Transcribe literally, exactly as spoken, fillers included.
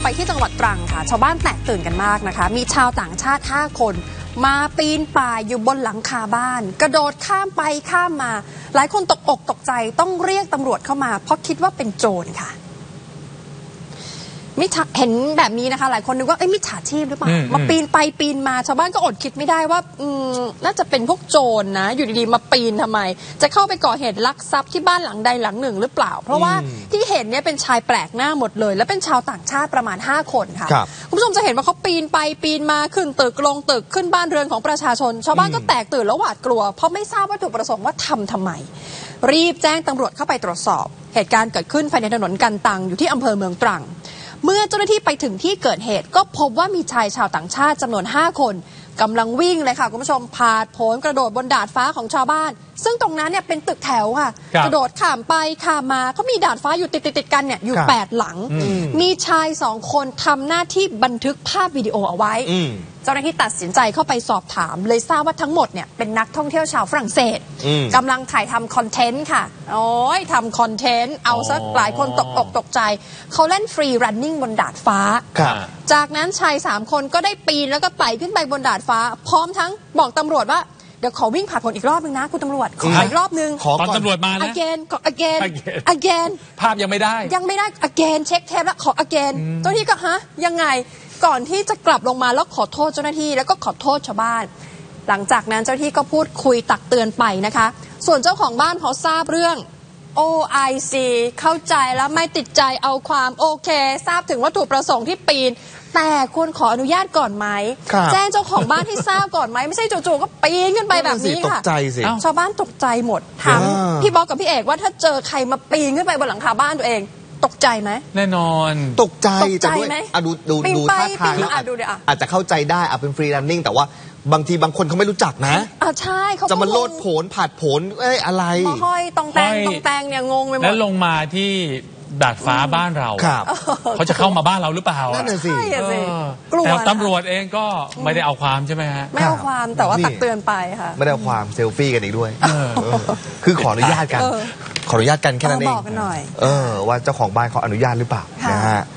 ไปที่จังหวัดตรังค่ะชาวบ้านแตกตื่นกันมากนะคะมีชาวต่างชาติห้าคนมาปีนป่ายอยู่บนหลังคาบ้านกระโดดข้ามไปข้ามมาหลายคนตกอกตกใจต้องเรียกตำรวจเข้ามาเพราะคิดว่าเป็นโจรค่ะมิจเห็นแบบนี้นะคะหลายคนนึกว่าเอ้ยมิจฉาชีพหรือเปล่ามาปีนไปปีนมาชาวบ้านก็อดคิดไม่ได้ว่าอืมน่าจะเป็นพวกโจรนะอยู่ดีๆมาปีนทำไมจะเข้าไปก่อเหตุลักทรัพย์ที่บ้านหลังใดหลังหนึ่งหรือเปล่าเพราะว่าที่เห็นเนี่ยเป็นชายแปลกหน้าหมดเลยและเป็นชาวต่างชาติประมาณห้าคนค่ะคุณผู้ชมจะเห็นว่าเขาปีนไปปีนมาขึ้นตึกลงตึกขึ้นบ้านเรือนของประชาชนชาวบ้านก็แตกตื่นแล้วหวาดกลัวเพราะไม่ทราบวัตถุประสงค์ว่าทำทำไมรีบแจ้งตำรวจเข้าไปตรวจสอบเหตุการณ์เกิดขึ้นภายในถนนกันตังอยู่ที่อำเภอเมืองตรังเมื่อเจ้าหน้าที่ไปถึงที่เกิดเหตุก็พบว่ามีชายชาวต่างชาติจำนวนห้าคนกำลังวิ่งเลยค่ะคุณผู้ชมพาดโผนกระโดดบนดาดฟ้าของชาวบ้านซึ่งตรงนั้นเนี่ยเป็นตึกแถวค่ะกระโดดข้ามไปข้ามมาเขามีดาดฟ้าอยู่ติดติดกันเนี่ยอยู่แปดหลังมีชายสองคนทำหน้าที่บันทึกภาพวิดีโอเอาไว้เจ้าหน้าที่ตัดสินใจเข้าไปสอบถามเลยทราบว่าทั้งหมดเนี่ยเป็นนักท่องเที่ยวชาวฝรั่งเศสกำลังถ่ายทำคอนเทนต์ค่ะโอ้ยทำคอนเทนต์เอาซะหลายคนตกอกตกใจเขาเล่นฟรีรันนิ่งบนดาดฟ้าจากนั้นชายสามคนก็ได้ปีนแล้วก็ไต่ขึ้นไปบนดาดฟ้าพร้อมทั้งบอกตำรวจว่าเดี๋ยวขอวิ่งผ่านผลอีกรอบนึงนะคุณตำรวจขออีกรอบนึงขอตำรวจมานะ again ขอ again again ภาพยังไม่ได้ยังไม่ได้ again เช็คเทปแล้วขอ again เจ้าหน้าที่ก็ฮะยังไงก่อนที่จะกลับลงมาแล้วขอโทษเจ้าหน้าที่แล้วก็ขอโทษชาวบ้านหลังจากนั้นเจ้าหน้าที่ก็พูดคุยตักเตือนไปนะคะส่วนเจ้าของบ้านเขาทราบเรื่องโอ ไอ ซี เข้าใจแล้วไม่ติดใจเอาความโอเคทราบถึงวัตถุประสงค์ที่ปีนแต่ควรขออนุญาตก่อนไหมแจ้งเจ้าของบ้านให้ทราบก่อนไหมไม่ใช่จู่ๆก็ปีนขึ้นไปแบบนี้ค่ะชาวบ้านตกใจหมดถามพี่บ๊อบกับพี่เอกว่าถ้าเจอใครมาปีนขึ้นไปบนหลังคาบ้านตัวเองตกใจไหมแน่นอนตกใจตกใจไหมดูดูดูท่าทางอาจจะเข้าใจได้อาจเป็นฟรีแลนซิ่งแต่ว่าบางทีบางคนเขาไม่รู้จักนะอ่าใช่เขาจะมาโลดโผนผัดโผนเอ้ยอะไรมาห้อยตองแตงตองแตงเนี่ยงงไปหมดแล้วลงมาที่ดาดฟ้าบ้านเราเขาจะเข้ามาบ้านเราหรือเปล่านั่นน่ะสิแต่ตำรวจเองก็ไม่ได้เอาความใช่ไหมฮะไม่เอาความแต่ว่าตักเตือนไปค่ะไม่ได้เอาความเซลฟี่กันอีกด้วยคือขออนุญาตกันขออนุญาตกันแค่นั้นเองบอกกันหน่อยเออว่าเจ้าของบ้านเขาอนุญาตหรือเปล่านะฮะ